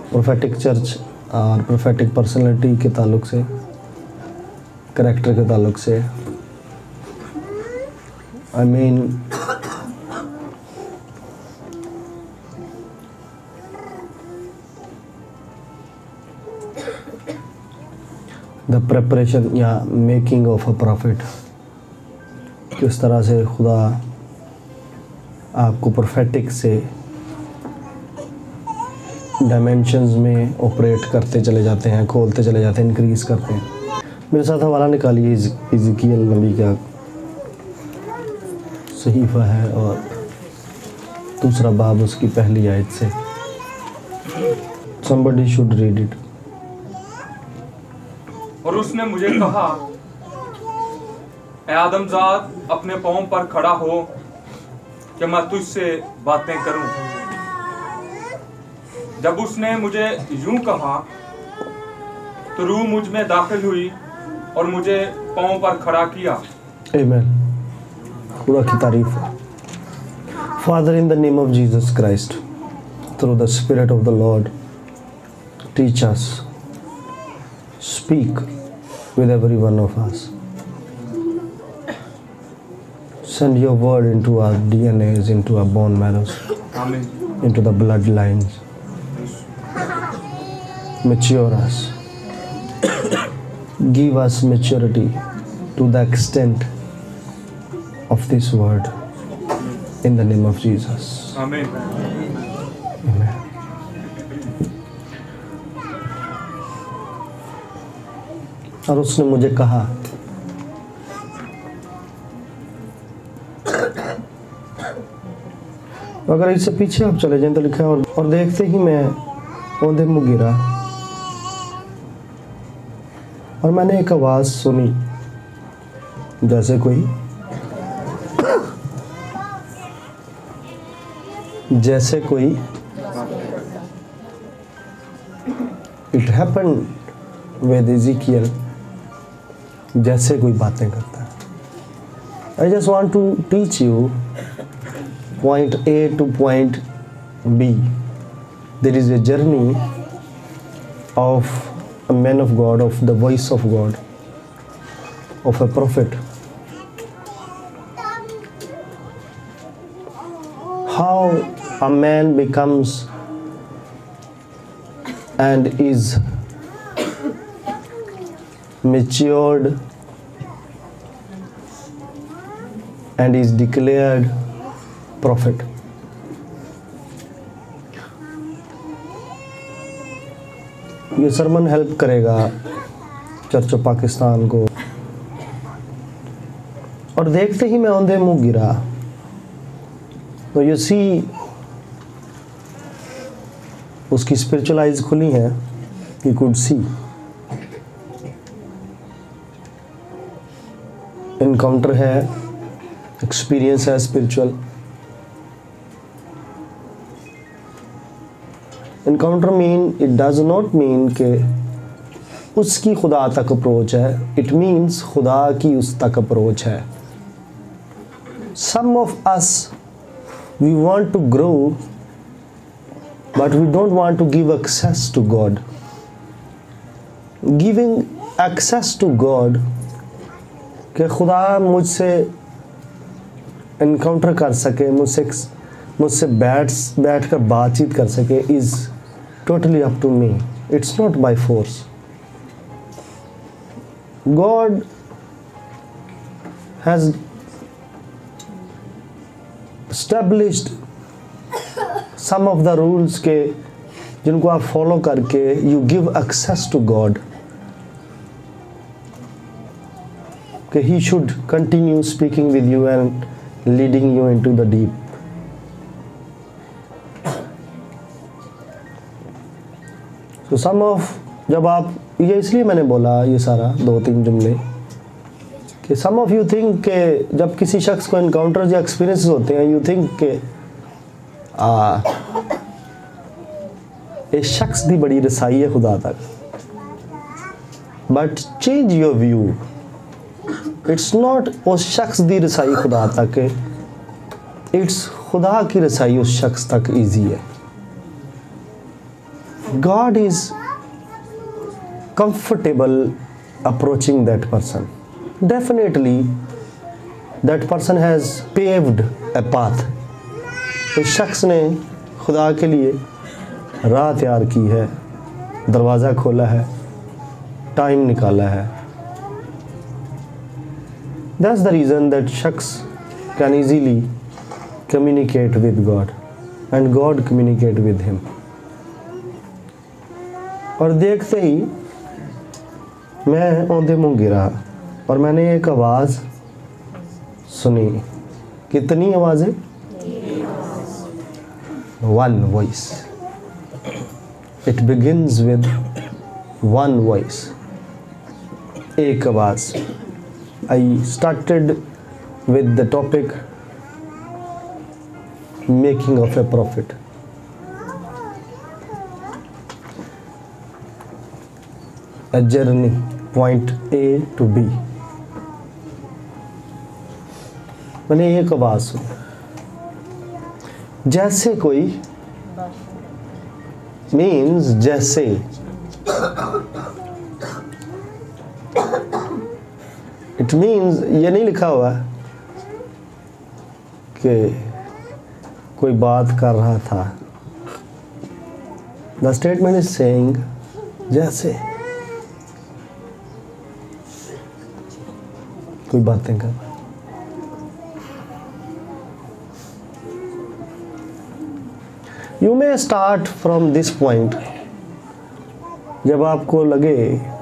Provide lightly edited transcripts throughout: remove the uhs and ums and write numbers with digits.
Prophetic church और prophetic personality के ताल्लुक से, करैक्टर के ताल्लुक से, आई मीन द प्रेपरेशन या मेकिंग ऑफ अ प्रॉफिट, किस तरह से खुदा आपको प्रोफेटिक से डायमेंशंस में ऑपरेट करते चले जाते हैं, खोलते चले जाते हैं, इंक्रीज करते हैं। मेरे साथ हवाला निकालिए इज़िकियल नबी का सहीफ़ा है और दूसरा बाब उसकी पहली आयत से। somebody should read it। और उसने मुझे कहा, ए आदमजाद, अपने पांव पर खड़ा हो कि मैं तुझसे बातें करूं। जब उसने मुझे यूं कहा तो रूह मुझ में दाखिल हुई और मुझे पांव पर खड़ा किया। आमीन। खुदा की तारीफ। Father, in the name of Jesus Christ, through the spirit of the Lord, teach us, speak with every one of us. Send your word into our DNAs, into our bone marrows, Amen. into the bloodlines. Mature us. Give us maturity to the extent of this word. In the name of Jesus. Amen. Amen. और उसने मुझे कहा, अगर इससे पीछे आप चले जाएं तो लिखा है, और देखते ही मैं औंधे मुँह गिरा और मैंने एक आवाज़ सुनी जैसे कोई इट हैपेंड विद इज़िकियल, जैसे कोई बातें करता है। I just want to teach you point A to point B. There is a journey of a man of God, of the voice of God, of a prophet. How a man becomes and is matured and is declared prophet. ये sermon help करेगा church of Pakistan को। और देखते ही मैं औंधे मुंह गिरा, तो यू सी उसकी स्पिरिचुअल आइज खुली हैं, ही कुड सी। इनकाउंटर है, एक्सपीरियंस है spiritual. Encounter mean, it does not mean कि उसकी खुदा तक अप्रोच है, इट मीन्स खुदा की उस तक अप्रोच है। Some of us we want to grow but we don't want to give access to God. Giving access to God, कि खुदा मुझसे इनकाउंटर कर सके, मुझसे बैठ कर बातचीत कर सके, is totally up to me, it's not by force. God has established some of the rules के जिनको आप फॉलो करके you give access to God, कि he should continue speaking with you and leading you into the deep. So some of, जब आप ये, इसलिए मैंने बोला ये सारा 2-3 जुमले, कि सम ऑफ यू थिंक के जब किसी शख्स को इनकाउंटर या एक्सपीरियंस होते हैं, यू थिंक के इस शख्स की बड़ी रसाई है खुदा तक, but change your view. It's not उस शख्स की रसाई खुदा तक, इट्स खुदा की रसाई उस शख्स तक ईजी है। God is comfortable approaching that person. Definitely that person has paved a path. उस शख्स ने खुदा के लिए राह तैयार की है, दरवाज़ा खोला है, टाइम निकाला है. That's the reason that शख्स can easily communicate with God and God communicate with him. और देखते ही मैं औंधे मुंह गिरा और मैंने एक आवाज़ सुनी. कितनी आवाज़ें? One voice. It begins with one voice. एक आवाज़. I started with the topic making of a prophet. A journey, point A to B. मैंने एक आवाज़ सुनी. जैसे कोई means जैसे. It means ये नहीं लिखा हुआ कि कोई बात कर रहा था. The statement is saying जैसे कोई बातें कर. You may start from this point. जब आपको लगे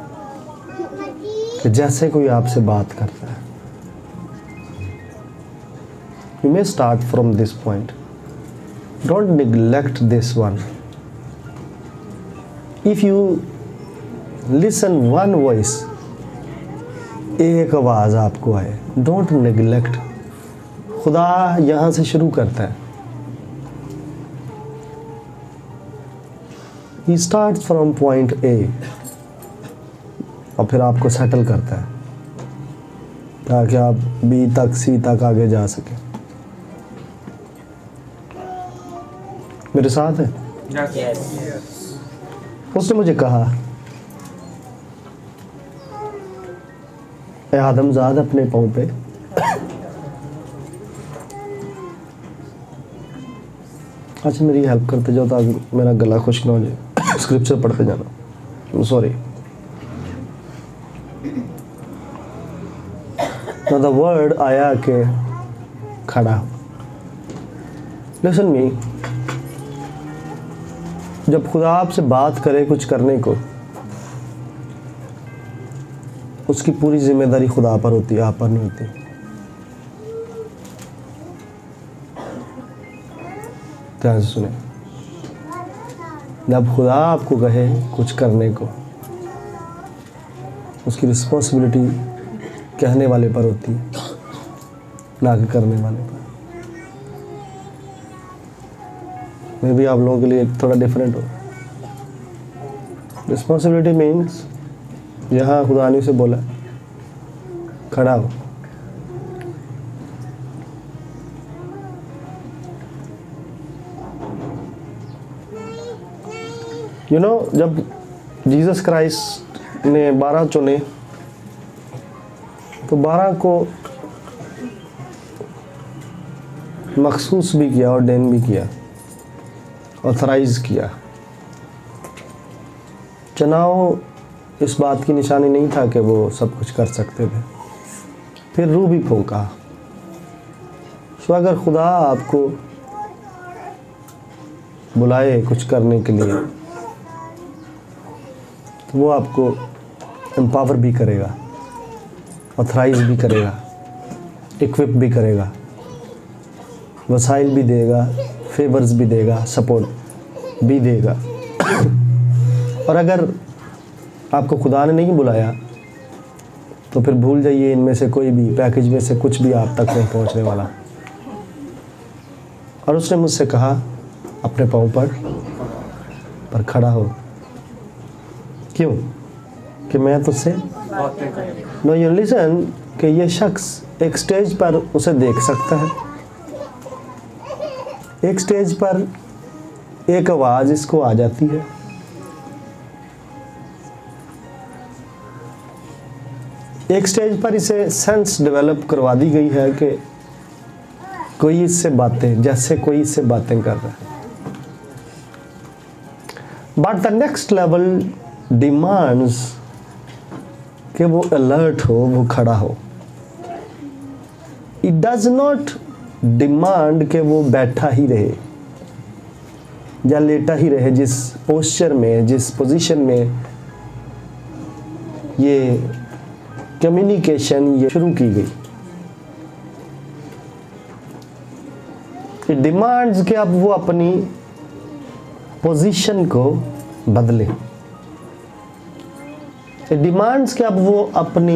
कि जैसे कोई आपसे बात करता है. You may start from this point. Don't neglect this one. If you listen one voice, एक आवाज़ आपको आए, don't neglect. खुदा यहाँ से शुरू करता है. He starts from point A और फिर आपको सेटल करता है ताकि आप B तक C तक आगे जा सकें. मेरे साथ है? Yes. उसने मुझे कहा, ए आदमजाद अपने पाँव पे अच्छा मेरी हेल्प करते जाओ ताकि मेरा गला खुश्क ना हो जाए. स्क्रिप्चर पढ़ते जाना. सॉरी. तो द वर्ड आया के खड़ा. Listen me. जब खुदा आपसे बात करे कुछ करने को, उसकी पूरी जिम्मेदारी खुदा पर होती है, आप पर नहीं होती. ध्यान से सुने. जब खुदा आपको कहे कुछ करने को, उसकी रिस्पॉन्सिबिलिटी कहने वाले पर होती है, ना कि करने वाले पर. मे भी आप लोगों के लिए थोड़ा डिफरेंट हो. रिस्पॉन्सिबिलिटी मीन्स यहाँ खुदा ने उसे बोला खड़ा हो. यू नो, जब जीसस क्राइस्ट ने 12 चुने तो 12 को मखसूस भी किया, ऑर्डेन भी किया, ऑथराइज किया. चुनाव इस बात की निशानी नहीं था कि वो सब कुछ कर सकते थे. फिर रूह भी फूंका. सो अगर खुदा आपको बुलाए कुछ करने के लिए तो वो आपको एम्पावर भी करेगा, ऑथराइज भी करेगा, इक्विप भी करेगा, वसाइल भी देगा, फेवर्स भी देगा, सपोर्ट भी देगा. और अगर आपको खुदा ने नहीं बुलाया तो फिर भूल जाइए, इनमें से कोई भी पैकेज में से कुछ भी आप तक नहीं पहुंचने वाला. और उसने मुझसे कहा अपने पाँव पर खड़ा हो. क्यों? कि मैं तुझसे नो यू लिसन कि ये शख्स एक स्टेज पर उसे देख सकता है. एक स्टेज पर एक आवाज़ इसको आ जाती है एक स्टेज पर इसे सेंस डेवलप करवा दी गई है कि कोई इससे बातें, जैसे कोई इससे बातें कर रहा है। But the next level demands कि वो अलर्ट हो, वो खड़ा हो। इट डज नॉट डिमांड कि वो बैठा ही रहे या लेटा ही रहे जिस पोस्चर में, जिस पोजीशन में ये कम्युनिकेशन ये शुरू की गई। इट डिमांड्स कि अब वो अपनी पोजीशन को बदले। इट डिमांड्स कि अब वो अपनी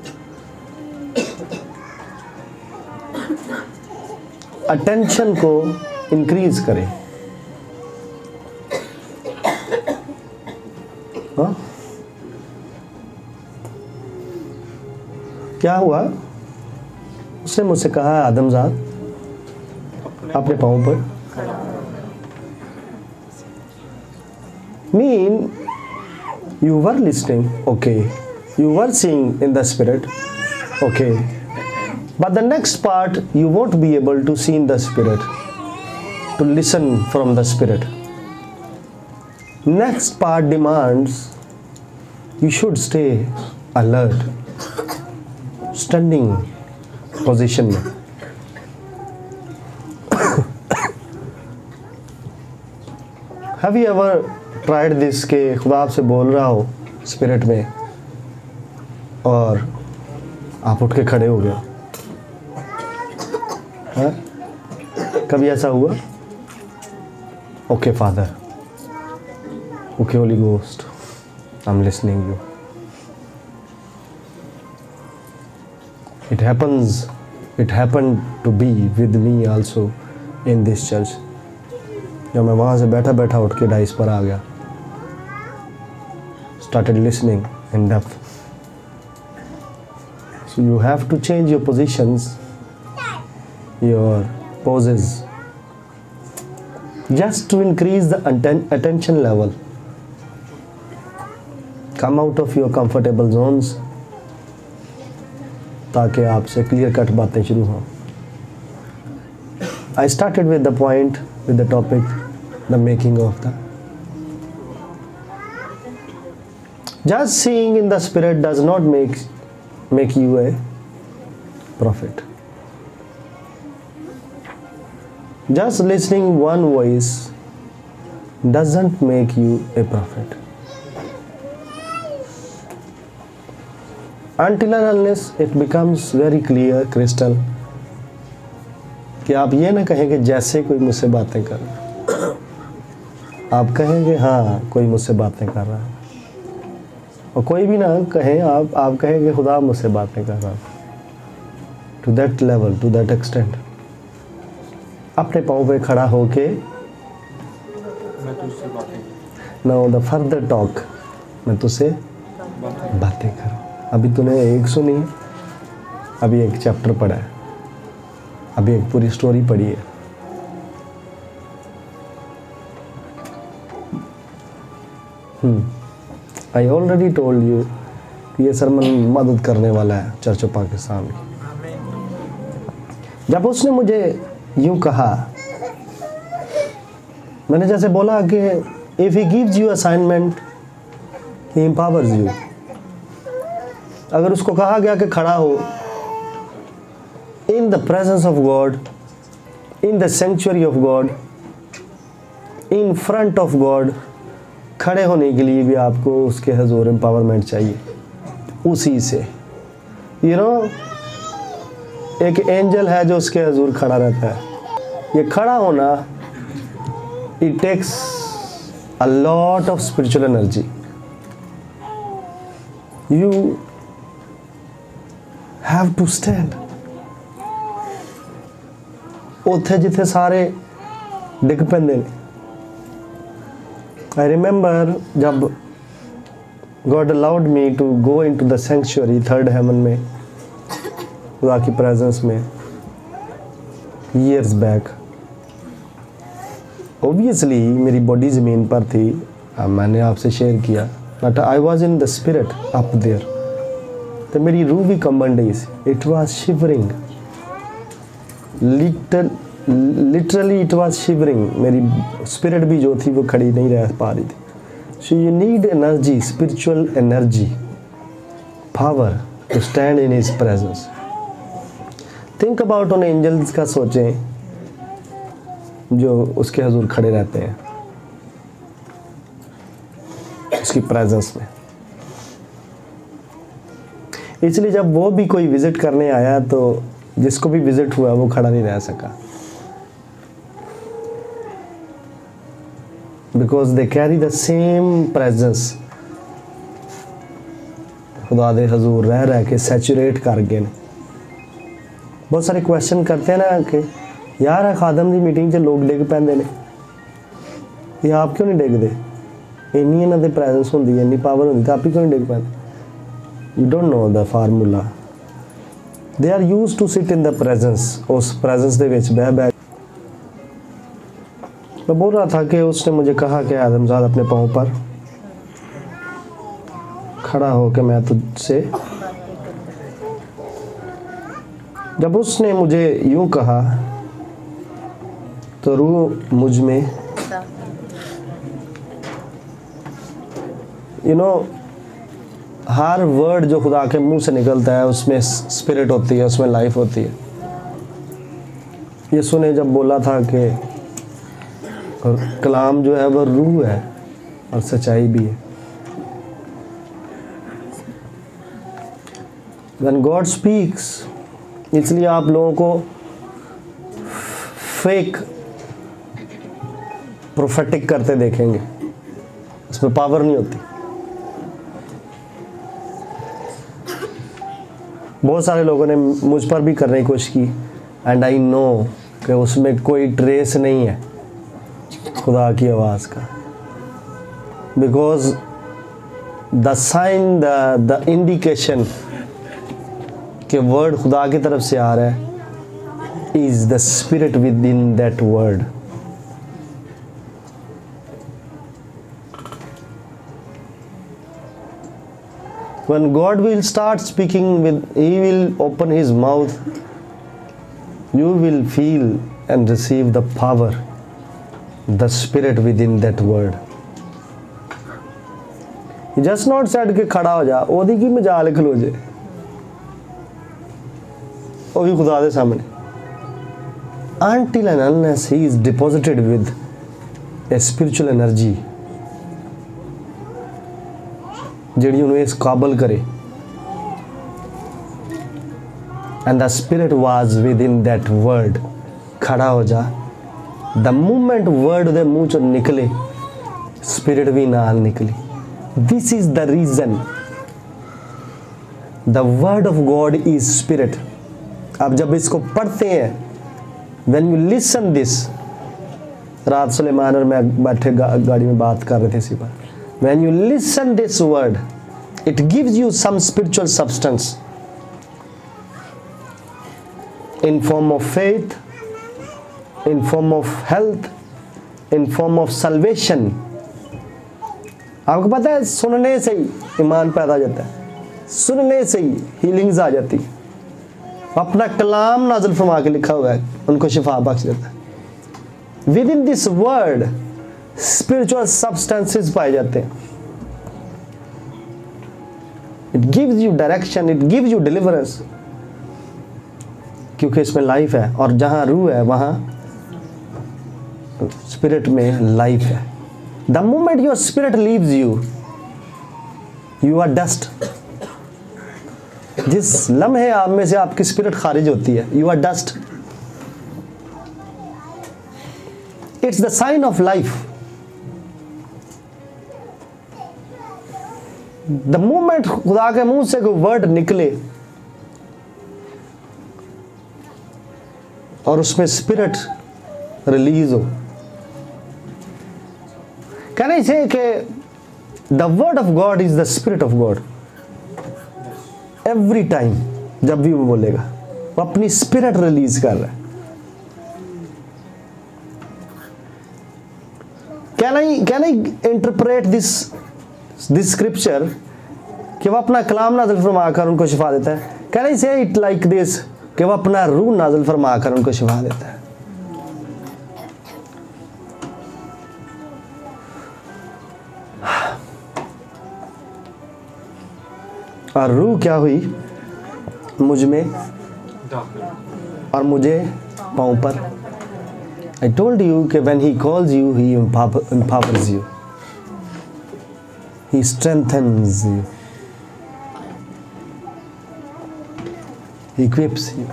अटेंशन को इंक्रीज करे। हाँ? क्या हुआ? उसने मुझसे कहा, आदमजाद अपने पाँव पर। Mean you were listening, okay, you were seeing in the spirit, okay, but the next part you won't be able to see in the spirit, to listen from the spirit. Next part demands you should stay alert, standing position में। Have you ever tried this के खुदा आपसे बोल रहा हो spirit में और आप उठ के खड़े हो गए? हाँ? कभी ऐसा हुआ? Okay Father, okay Holy Ghost, I am listening you. It happened to be with me also in this church. जब मैं वहाँ से बैठा बैठा उठ के डाइस पर आ गया, started listening in depth. So you have to change your positions, your poses, just to increase the attention level. Come out of your comfortable zones ताकि आपसे क्लियर कट बातें शुरू हों। I started with the point, with the topic, the making of the. Just seeing in the spirit does not make you a prophet. Just listening one voice doesn't make you a prophet. Until and unless it becomes very clear, crystal, कि आप ये ना कहें कि जैसे कोई मुझसे बातें कर रहा है, आप कहेंगे हाँ कोई मुझसे बातें कर रहा है, और कोई भी ना कहें, आप कहेंगे खुदा मुझसे बातें कर रहा है। To that level, to that extent, अपने पाँव पे खड़ा होके नाउ द फर्दर टॉक, मैं तुझसे बातें करूँ। अभी तूने एक सुनी है, अभी एक चैप्टर पढ़ा है, अभी एक पूरी स्टोरी पढ़ी है। आई ऑलरेडी टोल्ड यू कि ये सरमन मदद करने वाला है चर्च ऑफ पाकिस्तान की। जब उसने मुझे यूं कहा, मैंने जैसे बोला कि if he gives you assignment he empowers you. अगर उसको कहा गया कि खड़ा हो in the presence of God, in the sanctuary of God, in front of God, खड़े होने के लिए भी आपको उसके हजूर एम्पावरमेंट चाहिए। उसी से एक एंजल है जो उसके हजूर खड़ा रहता है। ये खड़ा होना, it takes a lot of spiritual energy. You have to stand उत्थे जिथे सारे डिग पैंदे ने। I remember जब God allowed me to go into the sanctuary, third heaven में, खुदा की प्रेजेंस में, years back, obviously मेरी बॉडी ज़मीन पर थी, मैंने आपसे शेयर किया, but I was in the spirit up there. तो मेरी रूह भी कंबन डई सी। It was shivering, literally it was shivering. मेरी स्पिरिट भी जो थी वो खड़ी नहीं रह पा रही थी। So you need energy, spiritual energy, power to stand in his presence. Think about उन एंजल्स का सोचें जो उसके हजूर खड़े रहते हैं उसकी प्रेजेंस में। इसलिए जब वो भी कोई विजिट करने आया तो जिसको भी विजिट हुआ वो खड़ा नहीं रह सका, because they carry the same presence. खुदा दे हजूर रह रह के सैचुरेट कर गए। बहुत सारे क्वेश्चन करते हैं ना कि यार है खादम की मीटिंग 'ਚ लोग डिग पैंदे ने, ये आप क्यों नहीं डिगदे? इन्नी इन्हां दे प्रेजेंस होंदी है, इन्नी पावर होंदी, तो आप ही क्यों नहीं डिग पैंदे? You don't know the formula. They are used to sit in the presence. उस presence दे विच बह बह। मैं बोल रहा था कि उसने मुझे कहा कि आदमजाद अपने पाँव पर खड़ा हो के मैं तुझसे, जब उसने मुझे यूं कहा तो रूह मुझ में, यू नो, हर वर्ड जो खुदा के मुंह से निकलता है उसमें स्पिरिट होती है, उसमें लाइफ होती है। यीशु ने जब बोला था कि और कलाम जो है वह रूह है और सच्चाई भी है। When God speaks, इसलिए आप लोगों को फेक प्रोफेटिक करते देखेंगे, उसमें पावर नहीं होती। बहुत सारे लोगों ने मुझ पर भी करने की कोशिश की, एंड आई नो कि उसमें कोई ट्रेस नहीं है खुदा की आवाज़ का, because the sign, the indication कि वर्ड खुदा की तरफ से आ रहा है is the spirit within that word. When God will start speaking, He will open His mouth, you will feel and receive the power, the spirit within that word. He just not said कि खड़ा हो जा, ओदी की मजाल खलो जे, वो भी खुदा दे सामने। Until and unless He is deposited with a spiritual energy ਜਿਹੜੀ ਉਹਨੂੰ ਇਸ ਕਾਬਲ ਕਰੇ, and the spirit was within that word, ਖੜਾ ਹੋ ਜਾ। the moment word ਦੇ ਮੂੰਹ ਚੋਂ ਨਿਕਲੇ spirit ਵੀ ਨਾਲ ਨਿਕਲੇ। this is the reason the word of God is spirit। अब जब इसको पढ़ते हैं, when you listen this, रात सुलेमान और मैं बैठे गाड़ी में बात कर रहे थे इसी बात, when you listen this word, it gives you some spiritual substance in form of faith, in form of health, in form of salvation। आपको पता है सुनने से ही ईमान पैदा हो जाता है, सुनने से ही हीलिंग्स आ जाती। अपना कलाम नाज़िल फरमा के लिखा हुआ है, उनको शिफा बख्श देता है। Within this word spiritual substances पाए जाते हैं। It gives you direction, it gives you deliverance, क्योंकि इसमें लाइफ है, और जहां रूह है वहां स्पिरिट में लाइफ है। The moment your spirit leaves you, you are dust. जिस लम्हे आप में से आपकी स्पिरिट खारिज होती है, you are dust. It's the sign of life. The moment खुदा के मुंह से कोई वर्ड निकले और उसमें स्पिरिट रिलीज हो, कैन आई से कि the word of God is the spirit of God. Every time जब भी वो बोलेगा, वो अपनी स्पिरिट रिलीज कर रहा है। Can I interpret this scripture कि वह अपना कलाम नाज़िल फरमा कर उनको शिफा देता है। कैन आई से इट लाइक दिस, कि वह अपना रूह नाज़िल फरमा कर उनको शिफा देता है। और रूह क्या हुई मुझ में और मुझे पाँव पर। I told you कि when he calls you, he empowers you, he strengthens you, he equips you।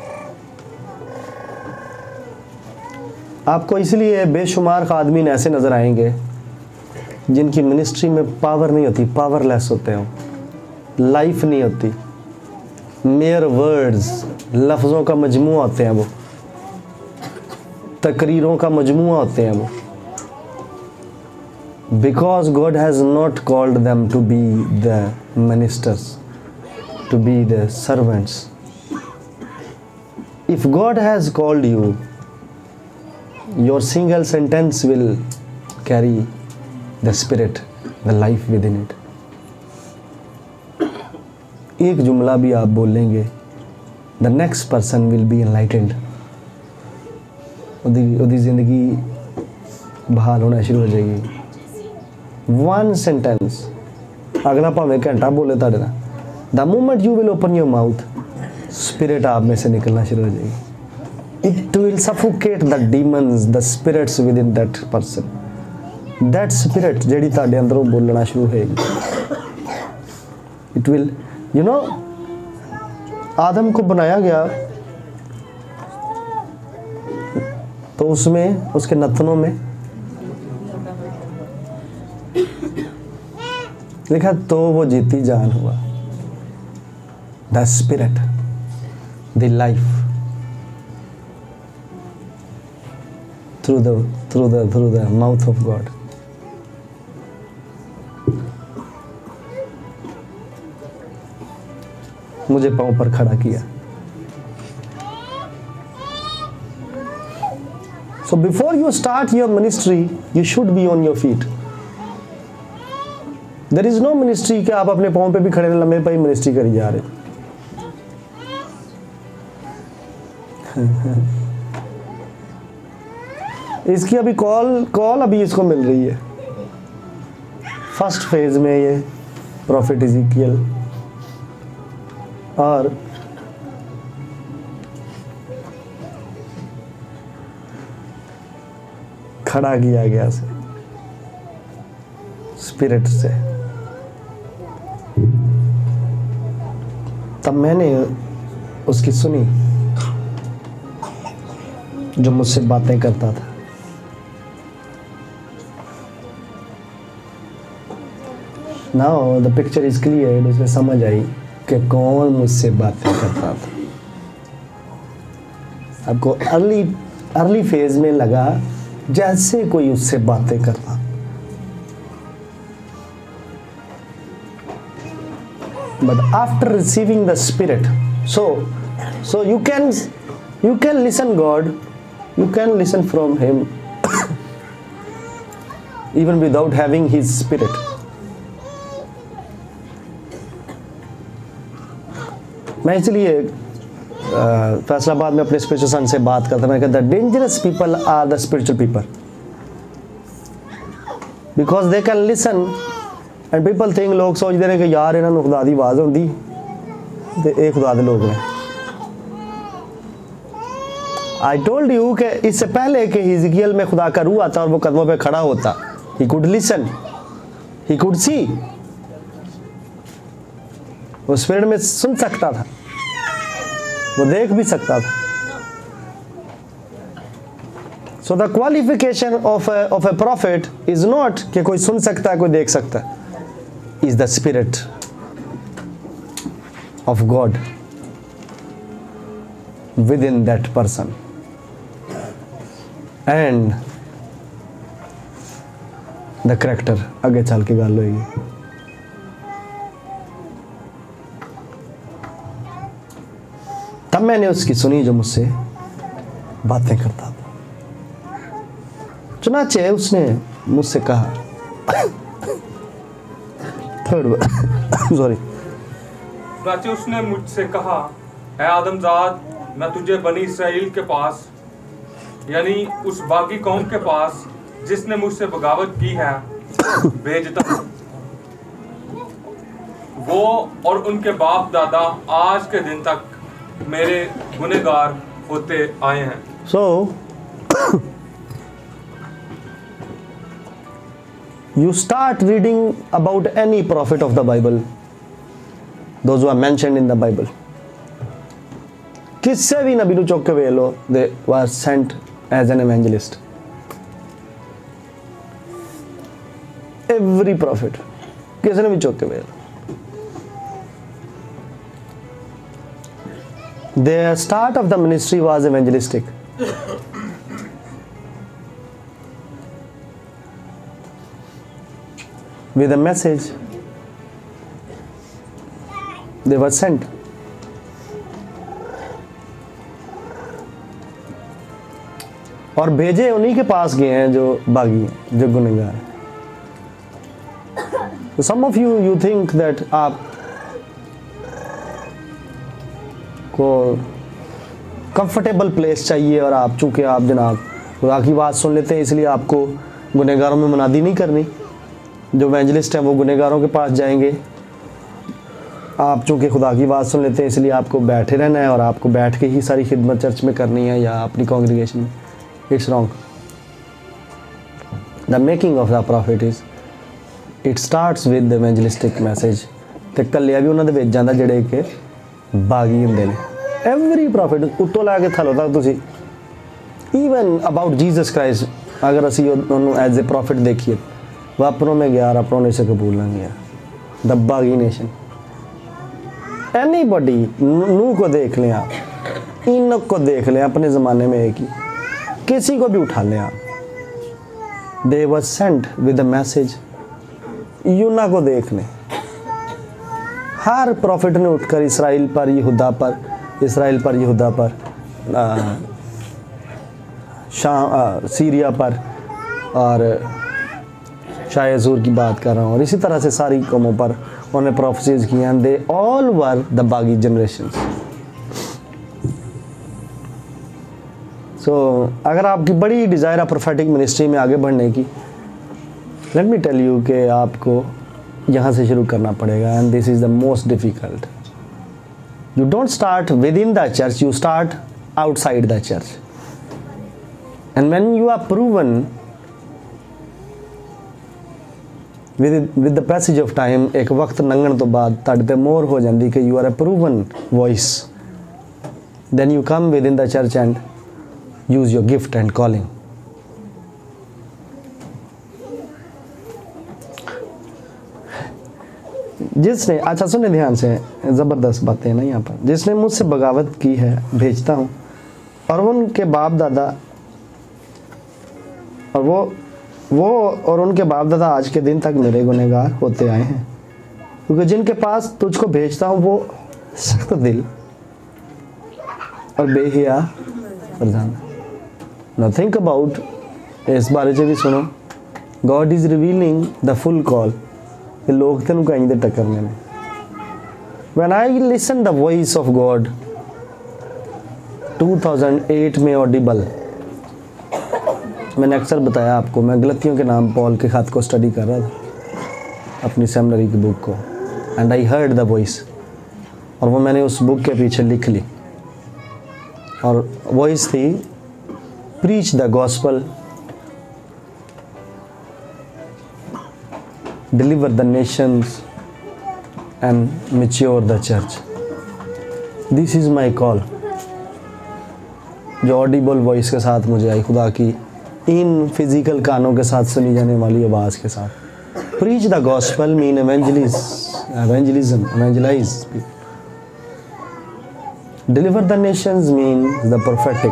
आपको इसलिए बेशुमार आदमी ऐसे नज़र आएंगे जिनकी मिनिस्ट्री में पावर नहीं होती, पावरलेस होते हो, लाइफ नहीं होती, मेयर वर्ड्स, लफ्ज़ों का मजमूआ होते हैं, वो तकरीरों का मजमूआ होते हैं वो। Because God has not called them to be the ministers, to be the servants. If God has called you, your single sentence will carry the spirit, the life within it. एक जुमला भी आप बोलेंगे, the next person will be enlightened, ਉਹਦੀ ਜ਼ਿੰਦਗੀ ਬਹਾਲ ਹੋਣਾ ਸ਼ੁਰੂ ਹੋ ਜਾਏਗੀ। वन सेंटेंस, अगला भावें घंटा बोले ਤੁਹਾਡੇ ਨਾਲ, the moment you will open your mouth, spirit आप में से निकलना शुरू हो जाएगी। It will suffocate the demons, the spirits within that person. That spirit ਜਿਹੜੀ ਤੁਹਾਡੇ ਅੰਦਰੋਂ ਬੋਲਣਾ ਸ਼ੁਰੂ ਹੋਏਗੀ, it will, you know, Adam को बनाया गया तो उसमें, उसके नथनों में लिखा तो वो जीती जान हुआ, the spirit, the life, through the mouth of God. मुझे पांव पर खड़ा किया। So before you start your ministry, you should be on your feet. There is no ministry कि आप अपने पाँव पे भी खड़े लम्बे पे ही मिनिस्ट्री करी जा रहे। इसकी अभी कॉल अभी इसको मिल रही है। फर्स्ट फेज में ये प्रॉफिट इज़ीकियल और खड़ा किया गया से स्पिरिट से। तब मैंने उसकी सुनी जो मुझसे बातें करता था। Now the picture is clear. उसमें समझ आई कि कौन मुझसे बातें करता था। आपको अर्ली फेज में लगा जैसे कोई उससे बातें करता, but after receiving the spirit, so you can listen God, you can listen from him even without having his spirit. मैं इसलिए फैसलाबाद में अपने स्पिरिचुअल सन से बात करता, मैं कहता dangerous people are the spiritual people, because they can listen and people think, लोग सोचते हैं कि यार इन्होंने खुदा की आवाज़ होती तो ये खुदा के लोग हैं। आई टोल्ड यू कि इससे पहले कि हिजकियल में खुदा का रूह आता और वो कदमों पे खड़ा होता, he could listen, he could see, वो स्पिरिट में सुन सकता था, वो देख भी सकता था। So the qualification of a prophet is not कि कोई सुन सकता है कोई देख सकता है, is the spirit of God within that person and the character. आगे चल के गल होगी। तब मैंने उसकी सुनी जो मुझसे बातें करता था। चुनाचे उसने मुझसे कहा थर्ड सॉरी। प्राची उसने मुझसे कहा, है आदमजाद, मैं तुझे बनी इसराइल के पास, यानी उस बाकी कौम के पास जिसने मुझसे बगावत की है, भेजता हूं। वो और उनके बाप दादा आज के दिन तक मेरे गुनहगार होते आए हैं। So you start reading about any prophet of the Bible, those who are mentioned in the Bible. किससे भी नबी चुक के वे लो, they were sent as an evangelist. Every prophet, किसी ने भी चुक के वे लो. The start of the ministry was evangelistic. With a message, they were sent. और भेजे उन्हीं के पास गए हैं जो बागी हैं, जो गुनहगार हैं. So some of you think that आप को कंफर्टेबल प्लेस चाहिए और आप चूँकि आप जनाब खुदा की बात सुन लेते हैं इसलिए आपको गुनहगारों में मुनादी नहीं करनी. जो एवेंजलिस्ट हैं वो गुनहगारों के पास जाएंगे. आप चूँकि खुदा की बात सुन लेते हैं इसलिए आपको बैठे रहना है और आपको बैठ के ही सारी खिदमत चर्च में करनी है या अपनी कांग्रीगेशन में. It's wrong. The making of the prophet is it starts with the evangelistic message. तो कलिया भी उन्होंने भेज जाता जेडे कि बागी होंगे ने. एवरी प्रॉफिट उत्तों लैके थलों तक तुसी ईवन अबाउट जीसस क्राइस्ट अगर असी उन्होंने एज ए प्रॉफिट देखिए वह अपनों में गया और अपनों ने से कबूल ना गया. द बागी नेशन. एनीबॉडी नूह को देख लें आप, इनोक को देख लें अपने ज़माने में एक ही, किसी को भी उठा लें आप. They were sent with a message. यूना को देख लें. हर प्रॉफिट ने उठकर इसराइल पर यहूदा पर सीरिया पर और शायजूर की बात कर रहा हूँ और इसी तरह से सारी कौमों पर उन्होंने प्रोफेसीज की हैं. दे ऑल वर द बागी जनरेशन. सो अगर आपकी बड़ी डिज़ायर है प्रोफेटिक मिनिस्ट्री में आगे बढ़ने की, लेट मी टेल यू कि आपको यहाँ से शुरू करना पड़ेगा. And this is the most difficult. You don't start within the church, you start outside the church. And when you are proven with the passage of time, एक वक्त लंघण तो बाद तुहाडे ते मोहर हो जाती कि you are a proven voice, then you come within the church and use your gift and calling. जिसने, अच्छा सुने ध्यान से, ज़बरदस्त बातें हैं ना यहाँ पर. जिसने मुझसे बगावत की है भेजता हूँ और उनके बाप दादा और वो और उनके बाप दादा आज के दिन तक मेरे गुनहगार होते आए हैं. क्योंकि जिनके पास तुझको भेजता हूँ वो सख्त दिल और बेहिया प्रधान. नाउ थिंक अबाउट, इस बारे से भी सुनो. God is revealing the full call कि लोग तेन कहीं दे टक्करने ने. When I listen the voice of God 2008 में ऑडिबल, मैंने अक्सर बताया आपको, मैं गलतियों के नाम पॉल के ख़त को स्टडी कर रहा था अपनी सेमिनरी की बुक को. And I heard the voice, और वो मैंने उस बुक के पीछे लिख ली. और वॉइस थी preach the gospel, deliver the nations and mature the church. This is my call, जो ऑडिबल वॉइस के साथ मुझे आई, खुदा की इन फिजिकल कानों के साथ सुनी जाने वाली आवाज़ के साथ. Preach the gospel mean evangelize people. Deliver the nations means the prophetic.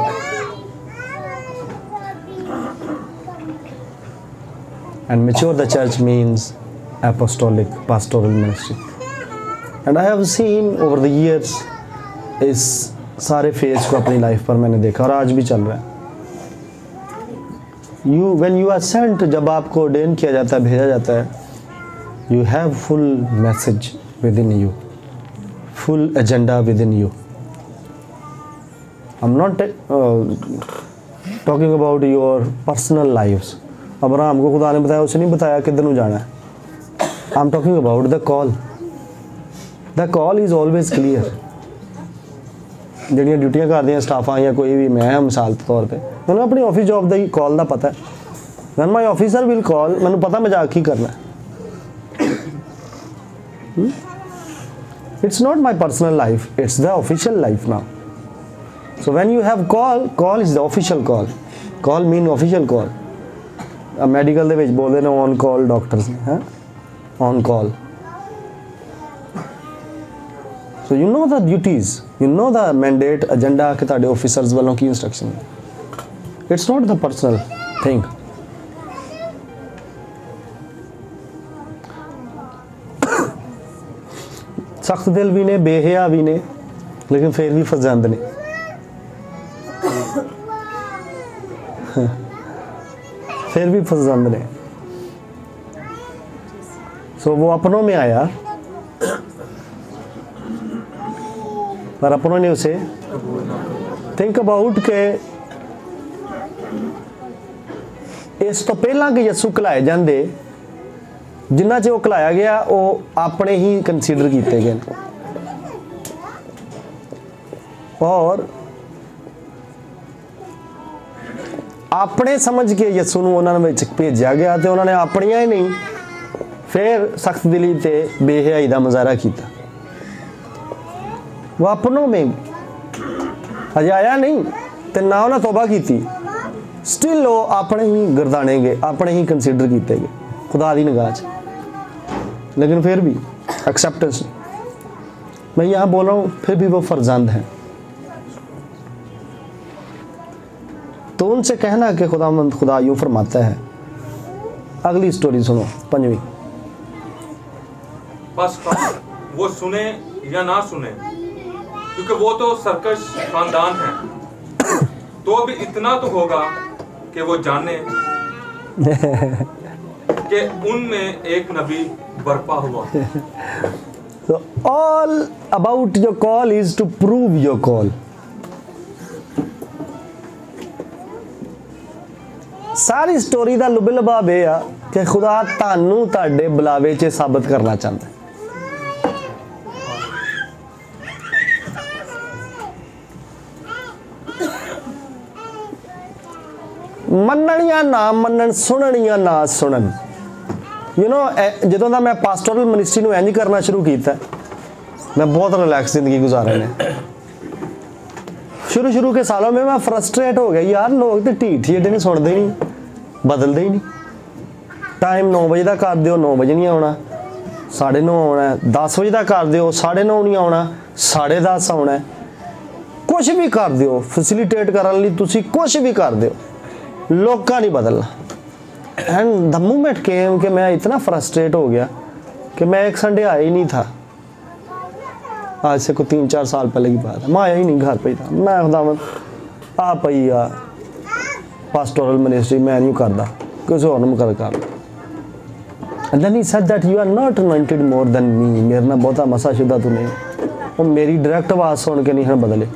And mature the church means apostolic, pastoral ministry. And I have seen over the years इस सारे फेज को अपनी लाइफ पर मैंने देखा और आज भी चल रहा है. when you are sent, जब आपको ऑर्डेन किया जाता है, भेजा जाता है, you have full message within you, full agenda within you. I'm not talking about your personal lives. Abraham को खुदा ने बताया, उसे नहीं बताया किधर नू जाना है. I'm talking about the call. The call is always clear. ਜਿਹੜੀਆਂ ਡਿਊਟੀਆਂ ਕਰਦੀਆਂ ਸਟਾਫਾਂ ਜਾਂ ਕੋਈ ਵੀ, ਮੈਂ ਮਿਸਾਲ ਦੇ ਤੌਰ ਤੇ ਮੈਨੂੰ ਆਪਣੀ ਆਫਿਸ ਜੌਬ ਦਾ ਹੀ ਕਾਲ ਦਾ ਪਤਾ ਹੈ. when my officer will call, ਮੈਨੂੰ ਪਤਾ ਮੈਂ ਜਾ ਕੀ ਕਰਨਾ. It's not my personal life, it's the official life now. So when you have call is the official call. Call mean official call. Medical ਦੇ ਵਿੱਚ ਬੋਲਦੇ ਨੇ ਔਨ ਕਾਲ ਡਾਕਟਰਸ ਨੇ, ਹੈ on call. So you know the duties, you know the mandate, agenda ਕਿ ਤੁਹਾਡੇ officers ਵੱਲੋਂ ਕੀ instruction ਹੈ. It's not the personal thing. सख्त दिल भी ने, बेहया भी ने, लेकिन फिर भी फजंद ने. फिर भी फजंद ने. सो वो अपनों में आया पर अपनों ने उसे थिंक अबाउट के इस तो पहला कि यसू कलाए जाते, जिन्ना च कलाया गया वो अपने ही कंसीडर किए गए और अपने समझ के यसू नूं उन्होंने भेजा गया तो उन्होंने अपनियां ही नहीं फिर सख्त दिली ते बेहयाई का मुजाहरा किया. वो अपनों में अजे आया नहीं तो ना उन्हें तौबा की, स्टिल वो अपने ही गर्दाने गए, अपने ही कंसीडर किए गए खुदा की निगाह च. लेकिन फिर भी एक्सेप्टेंस. मैं यहाँ बोल रहा हूँ फिर भी वो फर्जंद हैं. तो उनसे कहना कि खुदा यूँ फरमाता है. अगली स्टोरी सुनो, 5वीं. बस वो सुने या ना सुने, क्योंकि वो तो सरकश खानदान है, तो भी इतना तो होगा कि वो जाने कि उनमें एक नबी बर्पा हुआ. So all about your call is to prove your call. सारी स्टोरी का लुभ लभाव यह आ कि खुदा तानू तुहाडे बुलावे च साबित करना चाहता है. मननिया ना मनन, सुननिया ना सुनन. यू नो ਜਦੋਂ ਦਾ मैं पास्टोरल मिनिस्ट्री ਨੂੰ इंज करना शुरू किया, मैं बहुत रिलैक्स जिंदगी गुजारे ने. शुरू के सालों में मैं फ्रस्ट्रेट हो गया, यार लोग तो ढीठ ही एडे नहीं, सुनते ही नहीं, बदलते ही नहीं. टाइम 9 बजे का कर दो, 9 बजे नहीं आना, 9:30 आना. 10 बजे का कर दो, 9:30 नहीं आना, 10:30 आना. कुछ भी कर दो फैसिलिटेट करने लिए, तुसी कुछ भी कर दो, लोग का नहीं बदलना. एंड द मोमेंट केम कि मैं इतना फ्रस्ट्रेट हो गया कि मैं एक संडे आया ही नहीं था. आज से कोई 3-4 साल पहले की बात है. मैं आया ही नहीं घर पे ही था. मैं खुदावंद आ पई आ पास्टोरल मिनिस्ट्री मैं नहीं करता, किसी और में कर. And then he said that you are not anointed more than me. मेरे ना बहुता मसाशुदा तू नहीं. वो मेरी डायरेक्ट आवाज़ सुन के नहीं हैं बदले.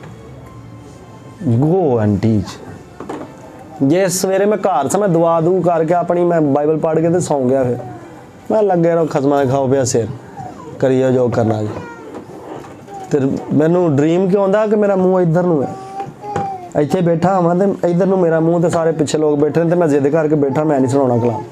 Go and teach. जे सवेरे मैं घर से मैं दुआ दू करके अपनी मैं बाइबल पढ़ के तो सौ गया. फिर मैं लगे रहो खसमा खाओ पिया सिर करिए जो करना जी. तो मैनू ड्रीम क्यों आता कि मेरा मूँह इधर नूं है, इत्थे बैठा हाँ तो इधर नूं मेरा मूँह, तो सारे पिछे लोग बैठे तो मैं जिद करके बैठा, मैं नहीं सुनाना कलाम.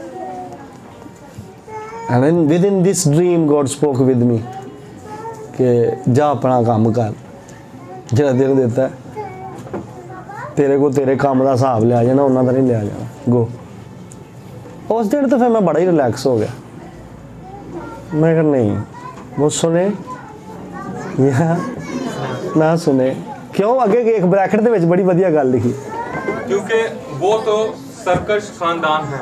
And within this dream God spoke with me कि जा अपना काम कर, जो दिल देता है तेरे को तेरे काम का हिसाब लिया जाना, उन्होंने नहीं लिया जाना. गो. उस दिन तो फिर मैं बड़ा ही रिलैक्स हो गया. मैं कहा नहीं, वो सुने या ना सुने. क्यों अगे एक ब्रैकेट दे विच बड़ी वधिया गल लिखी, क्योंकि वो तो सरकश खानदान है.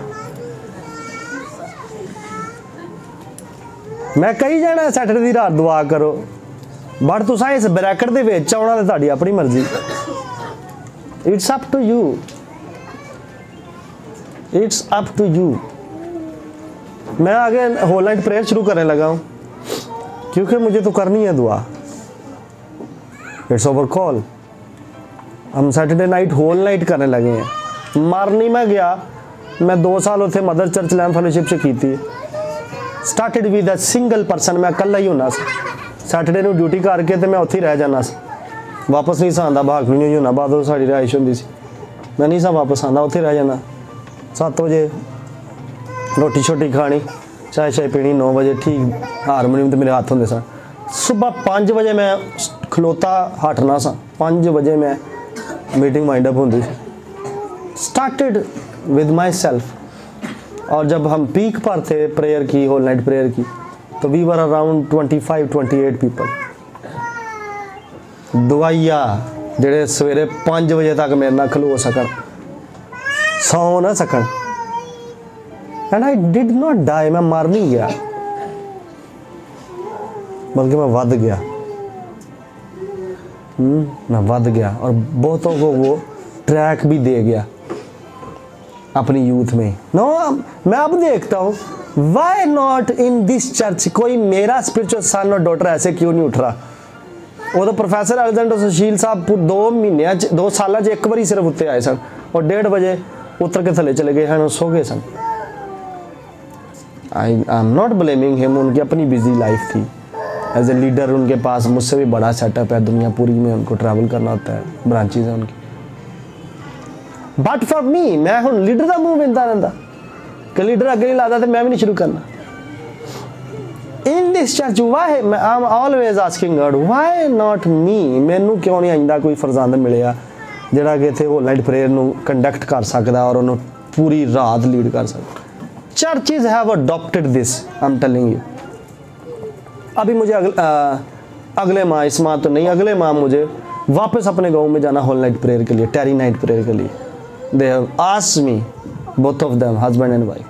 मैं कही जाना सैटरडे दी रात दुआ करो, बट तुसां इस ब्रैकेट दे विच आउणा ते तुहाडी अपनी मर्जी. It's up to you. It's up to you. मैं आगे होल नाइट प्रेयर शुरू करने लगा हूँ, क्योंकि मुझे तो करनी है दुआ। It's over call. हम सैटरडे नाइट होल नाइट करने लगे हैं। मारनी में गया, मैं 2 साल उसे मदर चर्च लैम फेलोशिप से की थी। Started with a single person, मैं कल्ला ही होना सा। सैटरडे ਨੂੰ ड्यूटी करके तो मैं उत्थे ही रह जाना सा, वापस नहीं सा आंदा। भाग नहीं होना, बाद साड़ी रिहाइश होंदी सी, मैं नहीं सा वापस आंदा, उत्थे रह जाना। 7 बजे रोटी छोटी खानी, चाय शाय पीनी, 9 बजे ठीक हारमोनीम तो मेरे हाथ होंदे सन। सुबह 5 बजे मैं खलोता हटना सा, 5 बजे मैं मीटिंग माइंड अप होंदी। Started with myself. और जब हम पीक पर थे प्रेयर की, होल नाइट प्रेयर की, तो वी वर अराउंड 25-28 पीपल। दुआइया जेड़े सवेरे 5 बजे तक मेरे नाल खलो सकन, सौ ना सकन। And I did not die, मैं मर नहीं गया, बल्कि मैं वध गया। मैं वध गया और बहुतों को वो ट्रैक भी दे गया अपनी यूथ में। नो, मैं अब देखता हूँ why not in this church कोई मेरा स्पिरिचुअल सन और डॉटर ऐसे क्यों नहीं उठ रहा। वो तो प्रोफेसर अलेक्जेंडर सुशील साहब 2 महीने 2 साल एक बार सिर्फ उत्ते आए सन और 1:30 बजे उतर के थले चले गए हैं, सो गए सन। I am not blaming him, उनकी अपनी बिजी लाइफ थी। एज ए लीडर उनके पास मुझसे भी बड़ा सेटअप है, दुनिया पूरी में उनको ट्रैवल करना होता है, ब्रांचेज हैं उनकी। बट फॉर मी, मैं हूँ लीडर का मुँह बिंदा रहता कि लीडर अगे नहीं लाता तो मैं भी नहीं शुरू करना। In this church why I am always asking God why not me, मैनू क्यों नहीं आइंदा कोई फरजंद मिलिया जिहड़ा कि इत्थे होल नाइट प्रेयर नू कंडक्ट कर सकदा और उन्होंने पूरी रात लीड कर सकदा। Churches have adopted this, I am telling you. अभी मुझे अगले माह, इस माह तो नहीं, अगले माह मुझे वापस अपने गांव में जाना होल नाइट प्रेयर के लिए, टेरी नाइट प्रेयर के लिए। They have asked me, both of them, husband and wife,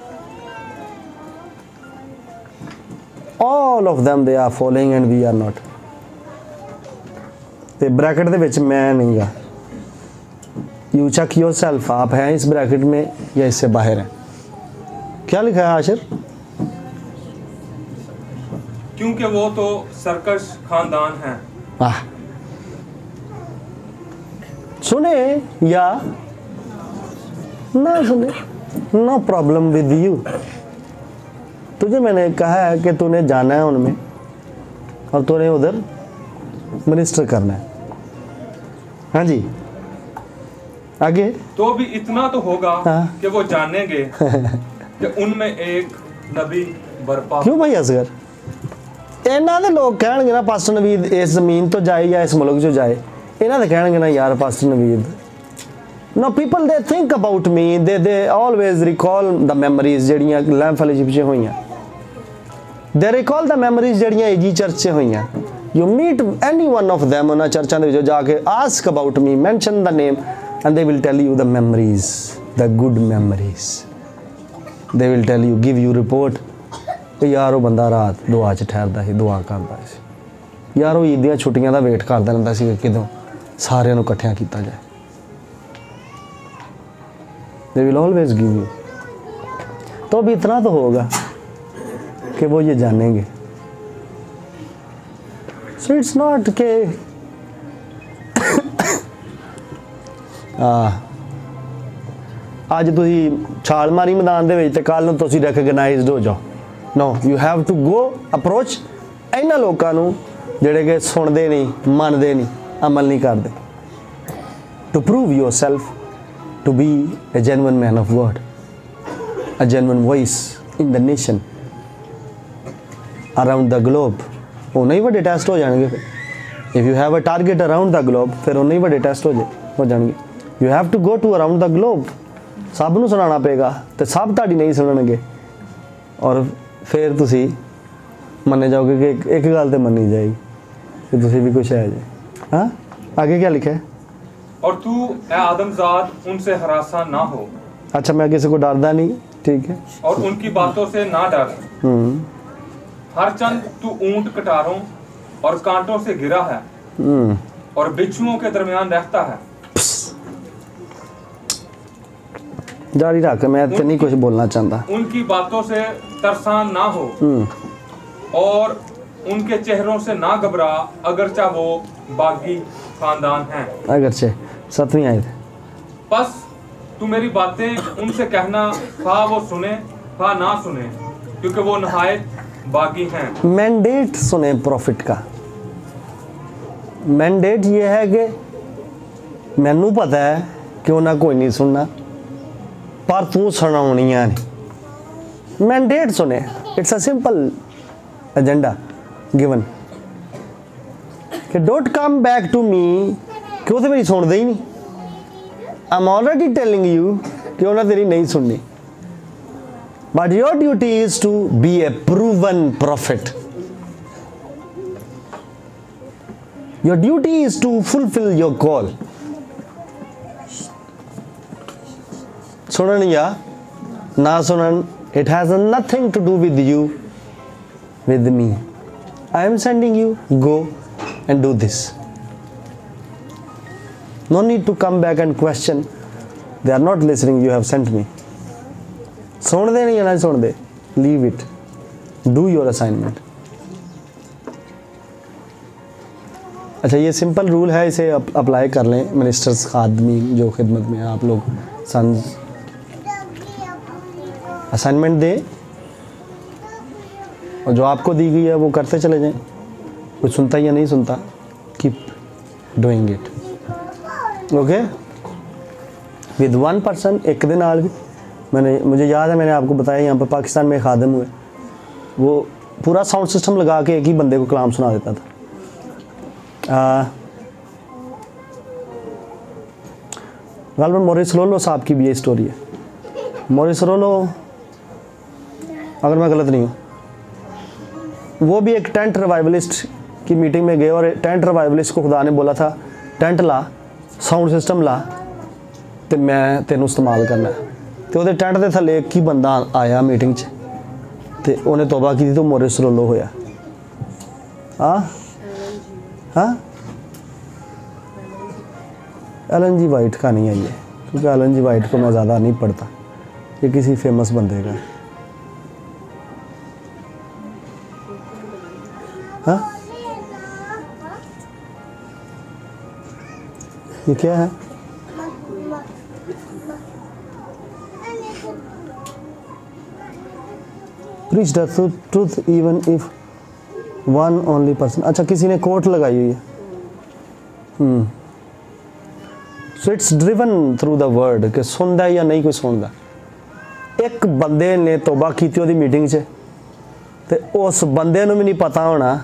all of them they are following and we are not। ते ब्रैकेट दे विच मैं नहीं गा। You check yourself, आप हैं इस ब्रैकेट में या इससे बाहर हैं? क्या लिखा है आशिर? क्योंकि वो तो सर्कस खानदान हैं। सुने या ना सुने, नो प्रॉब्लम विद यू। तुझे मैंने कहा है कि तूने जाना है उनमें और तूने उधर मिनिस्टर करना है। हाँ जी, आगे तो भी इतना तो होगा कि वो जानेंगे कि उनमें एक नबी बर्पा। क्यों भाई असगर? इन्हां दे लोग कहणगे ना पास्टर नवीद इस ज़मीन तो जाए या इस मुल्क चो जाए, इन्हां दे कहणगे ना यार pastor Naveed. No, people they think about me, they always recall the memories ਜਿਹੜੀਆਂ लैम फेलोशिप च होईयां। They recall the memories ਜਿਹੜੀਆਂ ਏਜੀ ਚਰਚ च होईयां। You meet any one of them ਉਹਨਾਂ ਚਰਚਾਂ ਦੇ ਵਿੱਚ ਜਾ ਕੇ ask about me, mention the name and they will tell you the memories, the good memories। They will tell you, give you report ਕਿ ਯਾਰ ਉਹ ਬੰਦਾ ਰਾਤ ਦੁਆ 'ਚ ਠਹਿਰਦਾ ਸੀ, ਦੁਆ ਕਰਦਾ ਸੀ ਯਾਰ, ਉਹ ਈਦ ਦੀਆਂ ਛੁੱਟੀਆਂ ਦਾ ਵੇਟ ਕਰਦਾ ਰਹਿੰਦਾ ਸੀ ਕਿ ਕਦੋਂ ਸਾਰਿਆਂ ਨੂੰ ਇਕੱਠਿਆਂ ਕੀਤਾ ਜਾਏ। They will always give you। तो भी इतना तो होगा कि वो ये जानेंगे। So it's not के आज तुसी छाल मारी मैदान दे विच ते कल नूं तुसी रिकगनाइज्ड हो जाओ। No, you have to go approach इन्हां लोकां नूं जिहड़े कि सुणदे नहीं, मनदे नहीं, अमल नहीं करदे, to prove yourself to be a genuine man of God, a genuine voice in the nation, around the globe। उन्हें ही बड़े टेस्ट हो जाएंगे फिर। If you have a target around the globe, फिर उन्हें ही बड़े टेस्ट हो जाएंगे। You have to go to around the globe। सब नूं सुनाना पेगा तो सब ताड़ी नहीं सुनणगे और फिर तुसी मन्ने जाओगे कि एक गल तो मन्नी जाएगी कि तुसी भी कुछ है जी। हाँ, आगे क्या लिखा है? और तू ए आदमजाद उनसे हरासा ना हो। अच्छा, मैं किसी को डरदा नहीं, ठीक है, और उनकी बातों से ना डर। हर चंद तू ऊंट कटारों और कांटों से घिरा है और बिच्छुओं के दरमियान रहता है। जारी रख, मैं तो नहीं कुछ बोलना चाहता। उनकी बातों से तरसान ना हो और उनके चेहरों से ना घबरा, अगरचा वो बागी खानदान हैं। अगरचे 7वीं आयत। बस तू मेरी बातें उनसे कहना, खा वो सुने खा ना सुने, क्योंकि वो नहायत बागी हैं। मैंडेट सुने प्रॉफिट का। मैंडेट ये है कि मैनू पता है कि उन्हें कोई नहीं सुनना, पर तू सुनाउनियां नहीं। मैंडेट सुने, it's a simple agenda given कि don't come back to me, कि वो तो मेरी सुनते ही नहीं। I am already telling you कि उन्हें तेरी नहीं सुननी। But your duty is to be a proven prophet. Your duty is to fulfil your call. सुनन या ना सुनन, it has nothing to do with you, with me. I am sending you, go and do this. No need to come back and question. They are not listening, you have sent me. सुन दे नहीं या ना सुन दे, leave it. Do your assignment. अच्छा, ये simple rule है, इसे apply कर लें ministers, खादमी जो खिदमत में आप लोग सन्स। असाइनमेंट दे और जो आपको दी गई है वो करते चले जाएं। कुछ सुनता या नहीं सुनता, keep doing it, okay. With 1 person एक दिन आल भी मुझे याद है, मैंने आपको बताया यहाँ पर पाकिस्तान में खादम हुए, वो पूरा साउंड सिस्टम लगा के एक ही बंदे को कलाम सुना देता था। गालबन मॉरिस रोलो साहब की भी ये स्टोरी है। मॉरिस रोलो, अगर मैं गलत नहीं हूँ, वो भी एक टेंट रिवाइवलिस्ट की मीटिंग में गए और टेंट रिवाइवलिस्ट को खुदा ने बोला था टेंट ला, साउंड सिस्टम ला, तो मैं तेनों इस्तेमाल करना है। तो वो टेंट के थले एक ही बंदा आया मीटिंग च, तो उन्हें तौबा की तो मॉरिस रोलो होया। हाँ, एलन जी वाइट का नहीं है ये, क्योंकि एलन जी वाइट को मैं ज़्यादा नहीं पढ़ता, ये किसी फेमस बंदे का। हाँ, ये क्या है? Preach the truth even if one only person। अच्छा, किसी ने कोट लगाई हुई है। So it's driven through the word, कि सुनता या नहीं कोई सुनता। एक बंदे ने तौबा की थी मीटिंग से, तो उस बंदे नूं भी नहीं पता होना।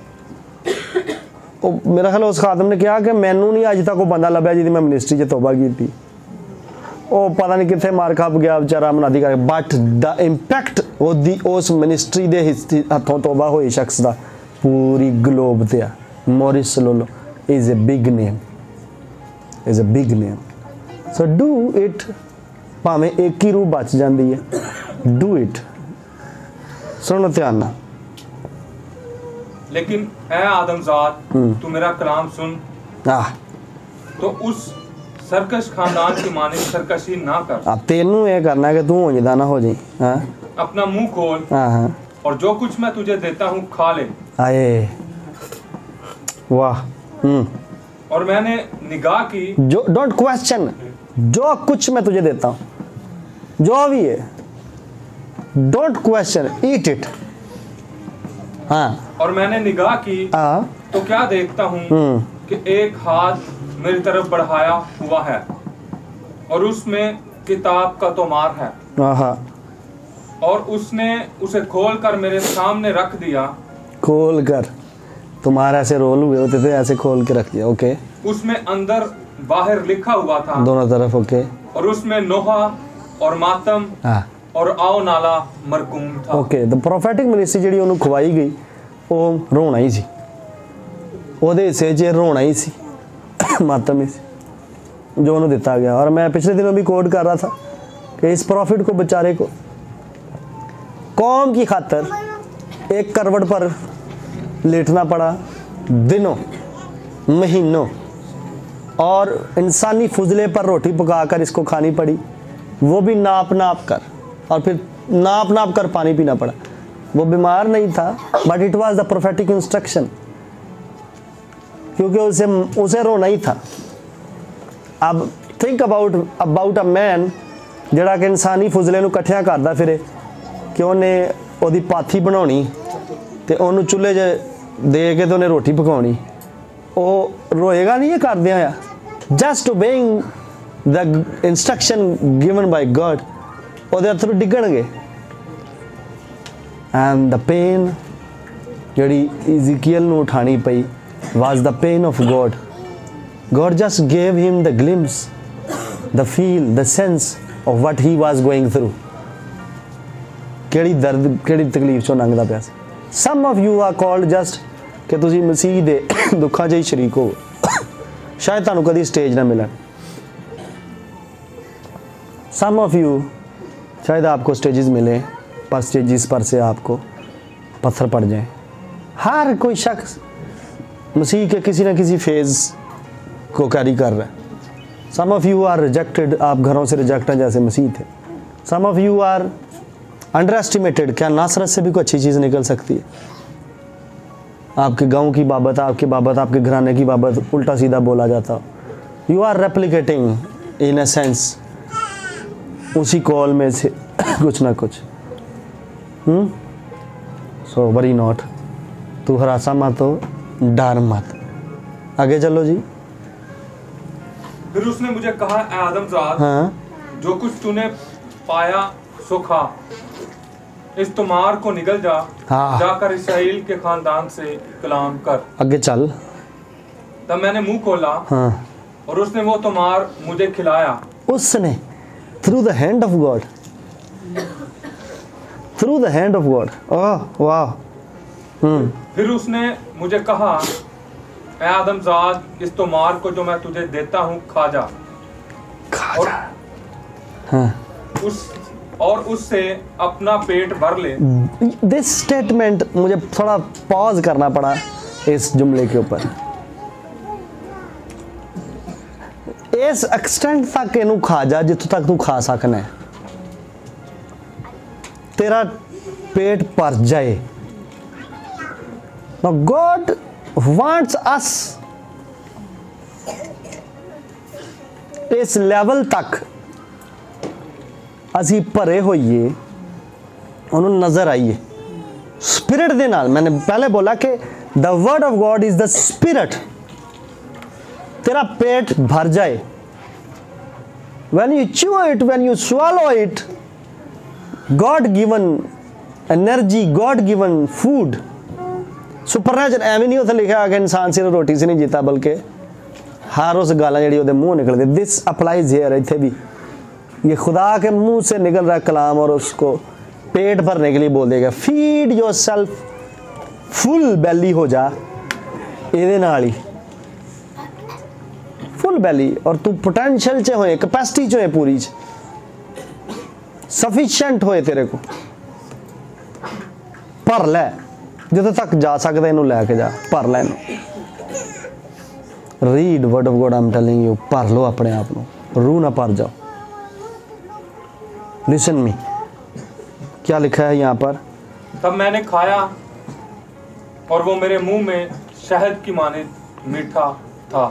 मेरा ख्याल उस खादम ने कहा कि मैनू नहीं अज तक वो बंदा लभ्या जिहदी मैं मिनिस्ट्री च तौबा की थी। वो पता नहीं कितने मार खप गया बेचारा मुनादी करके, बट द इंपैक्ट उस मिनिस्ट्री के हथों तौबा हुई शख्स का पूरी ग्लोब ते आ। Morris Cerullo is a big name, is a big name. So do it, भावें एक ही रूह बच जाती है, डू इट। सुनो ध्यान ना। लेकिन ऐ आदमजाद, तू मेरा कलाम सुन, तो उस सरकश खानदान की मानिक सरकशी ना कर। अब तेनू ये करना है कि तू होंजदा ना हो जाए। हाँ, अपना मुंह खोल, हाँ, और जो कुछ मैं तुझे देता हूँ खा ले। आए वाह। और मैंने निगाह की, जो डोंट क्वेश्चन, जो कुछ मैं तुझे देता हूँ जो भी है, डोंट क्वेश्चन, ईट इट। हाँ, और मैंने निगाह की, तो क्या देखता हूँ कि एक हाथ मेरी तरफ बढ़ाया हुआ है और उसमें किताब का तोमार है, और उसने उसे खोल कर मेरे सामने रख दिया। खोल कर, तुम्हारे ऐसे रोल हुए होते थे, ऐसे खोल के रख दिया। ओके। उसमें अंदर बाहर लिखा हुआ था दोनों तरफ। ओके। और उसमें नोहा और मातम और आओ नाला मरकूम था। ओके। द प्रोफेटिक मिनिस्ट्री जिहड़ी उन्होंने खवाई गई वो रोना ही सी, ਉਹਦੇ हिस्से 'ਚ रोना ही सी, मातम ही सी जो उन्होंने दिता गया। और मैं पिछले दिनों भी कोट कर रहा था कि इस प्रॉफिट को बेचारे को कौम की खातर एक करवट पर लेटना पड़ा दिनों महीनों, और इंसानी फुजले पर रोटी पकाकर इसको खानी पड़ी। वो भी नाप नाप कर, और फिर नाप नाप कर पानी पीना पड़ा। वो बीमार नहीं था, but it was the prophetic instruction, क्योंकि उसे रोना ही था। अब थिंक अबाउट अ मैन ਜਿਹੜਾ कि इंसानी फुजले ਨੂੰ ਇਕੱਠਿਆਂ ਕਰਦਾ ਫਿਰੇ ਕਿ ਉਹਨੇ ਉਹਦੀ ਪਾਥੀ ਬਣਾਉਣੀ ਤੇ ਉਹਨੂੰ ਚੁੱਲ੍ਹੇ 'ਚ ਦੇ ਕੇ ਤੇ ਉਹਨੇ ਰੋਟੀ ਪਕਾਉਣੀ, ਉਹ ਰੋਏਗਾ ਨਹੀਂ ਇਹ ਕਰਦਿਆਂ ਆ? Just obeying the instruction given by God, ਉਹਦੇ ਅਥਰੂ ਡਿੱਗਣਗੇ। ਐਂਡ ਦ ਪੇਨ ਜਿਹੜੀ ਇਜ਼ੀਕੀਅਲ ਨੂੰ ਉਠਾਣੀ ਪਈ was the pain of God. God just gave him the glimpse, the feel, the sense of what he was going through. ਕਿਹੜੀ ਦਰਦ ਕਿਹੜੀ ਤਕਲੀਫ ਚੋਂ ਲੰਘਦਾ ਪਿਆ ਸੀ। Some of you are called just ਕਿ ਤੁਸੀਂ ਮਸੀਹ ਦੇ ਦੁੱਖਾਂ 'ਚ ਹੀ ਸ਼ਰੀਕ ਹੋ, ਸ਼ਾਇਦ ਤੁਹਾਨੂੰ ਕਦੀ ਸਟੇਜ ਨਾ ਮਿਲਣ। Some of you शायद आपको स्टेजेस मिले, पर स्टेजेस पर से आपको पत्थर पड़ जाए। हर कोई शख्स मसीह के किसी न किसी फेज़ को कैरी कर रहा है। Some of you are rejected, आप घरों से रिजेक्ट हैं जैसे मसीह थे। Some of you are underestimated, क्या नासरत से भी कोई अच्छी चीज़ निकल सकती है? आपके गांव की बाबत, आपके बाबत, आपके घराने की बाबत उल्टा सीधा बोला जाता। You are replicating in a sense उसी कॉल में से कुछ ना कुछ। सो वरी नॉट, तू हरासा मत हो, डर मत। आगे चलो जी। फिर उसने मुझे कहा, ऐ आदमजाद, हाँ, जो कुछ तूने पाया सो खा, इस तुमार को निकल जा, हाँ। जाकर इसराइल के खानदान से कलाम कर। आगे चल। तब मैंने मुंह खोला, हाँ, और उसने वो तुमार मुझे खिलाया। उसने through the hand of God, through the hand of God. ओह वाह। फिर उसने मुझे कहा, ऐ आदमजाद, इस तुमार को जो मैं तुझे देता हूँ खा जा, खा जा। हाँ, और उससे अपना पेट भर ले। दिस स्टेटमेंट मुझे थोड़ा पॉज करना पड़ा इस जुमले के ऊपर। इस एक्सटेंट तक इनू खा जा जितों तक तू खा सकना है, तेरा पेट भर जाए। Now God wants us इस लेवल तक ਅਸੀਂ ਭਰੇ ਹੋਈਏ, ਉਹਨੂੰ ਨਜ਼ਰ ਆਈਏ स्पिरिट ਦੇ ਨਾਲ। मैंने पहले बोला कि the word of God is the spirit। तेरा पेट भर जाए, when you chew it, when you swallow it, God given energy, God given food, supernatural. एवं नहीं उत्थे लिखा कि इंसान सिर्फ रोटी से नहीं जीता, बल्कि हर उस गाला जी वो मुँह निकलती। दिस अप्लाइज हेयर, इतने भी ये खुदा के मुंह से निकल रहा कलाम और उसको पेट भरने के लिए बोल देगा। Feed yourself, full belly हो जा ये नाल ही, फुल बैली। और तू पोटेंशियल च होए, कैपेसिटी च होए, पूरी सफिशिएंट होए, तेरे को भर लै जितों तक जा सकता, इनू लैके जा, भर लै। Read word of God, I am telling you, भर लो अपने आप को, रूह ना भर जाओ। लिसन मी, क्या लिखा है यहाँ पर? तब मैंने खाया और वो मेरे मुंह में शहद की मानिंद मीठा था।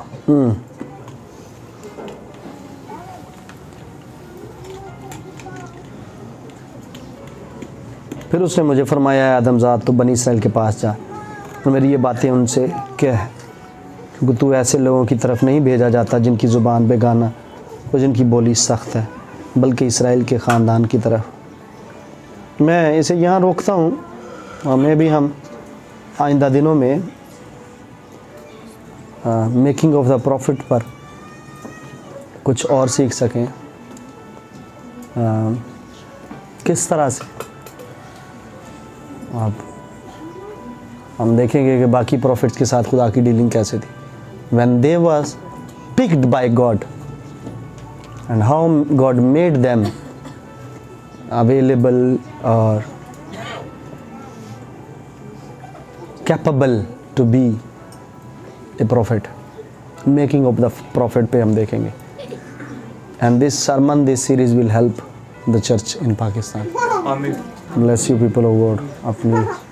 फिर उसने मुझे फरमाया, आदमजाद तो बनी इसराइल के पास जा और मेरी ये बातें उनसे कह, क्योंकि तू ऐसे लोगों की तरफ नहीं भेजा जाता जिनकी ज़ुबान बेगाना और जिनकी बोली सख्त है, बल्कि इसराइल के ख़ानदान की तरफ। मैं इसे यहाँ रोकता हूँ, और मैं भी हम आइंदा दिनों में मेकिंग ऑफ द प्रॉफिट पर कुछ और सीख सकें। किस तरह से आप हम देखेंगे कि बाकी प्रॉफिट्स के साथ खुदा की डीलिंग कैसे थी, when they was picked by God and how God made them available or capable to be a prophet। Making of the prophet पे हम देखेंगे। And this sermon, this series will help the church in Pakistan. आमीन। Bless you people of God. अपनी